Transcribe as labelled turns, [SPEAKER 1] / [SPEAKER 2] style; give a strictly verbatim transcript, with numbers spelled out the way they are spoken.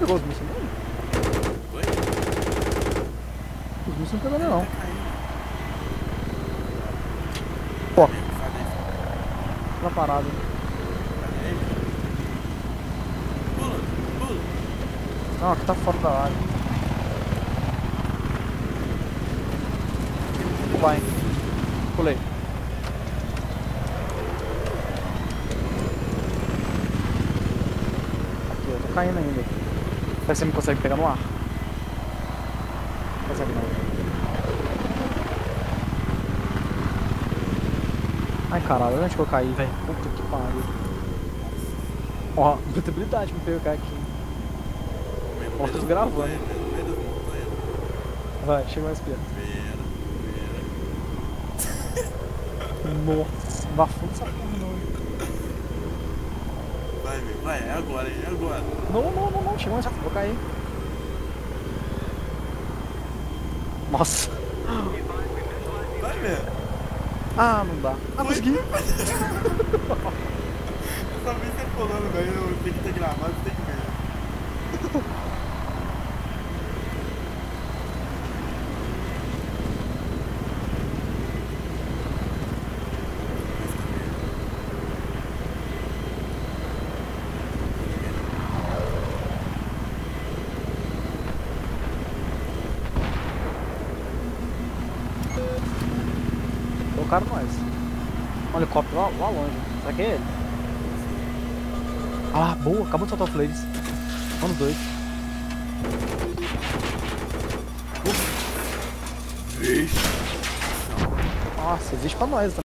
[SPEAKER 1] pegou os mísseis não?
[SPEAKER 2] Oi?
[SPEAKER 1] Os mísseis não pegou não.
[SPEAKER 2] Tá caindo.
[SPEAKER 1] Pô,
[SPEAKER 2] Cadê?
[SPEAKER 1] tá parado.
[SPEAKER 2] Cadê ele? Pula, pula.
[SPEAKER 1] Não, aqui tá fora da área. Vai. Pulei. Aqui, eu tô caindo ainda. Será que você me consegue pegar no ar? Não consegue não. Ai caralho, onde que eu caí, velho? Puta que pariu. Ó, muita habilidade pra pegar aqui. Ó, tô gravando.
[SPEAKER 2] No meio das montanhas.
[SPEAKER 1] Vai, chega mais perto.
[SPEAKER 2] Pera, pera.
[SPEAKER 1] Nossa, não afunda essa porra não.
[SPEAKER 2] Vai, velho, vai, é agora, é agora.
[SPEAKER 1] Não, não, não, não, chega mais rápido, vou cair. Nossa.
[SPEAKER 2] Vai mesmo.
[SPEAKER 1] Ah, não dá. Ah, consegui.
[SPEAKER 2] Eu só vi você pulando, velho. Eu tenho que ter gravado, tem que ver.
[SPEAKER 1] Colocaram nós. Um helicóptero lá, lá longe. Será que é ele? Ah, boa. Acabou de soltar o Flares. Vamos dois.
[SPEAKER 2] Vixe.
[SPEAKER 1] Nossa, existe pra nós também.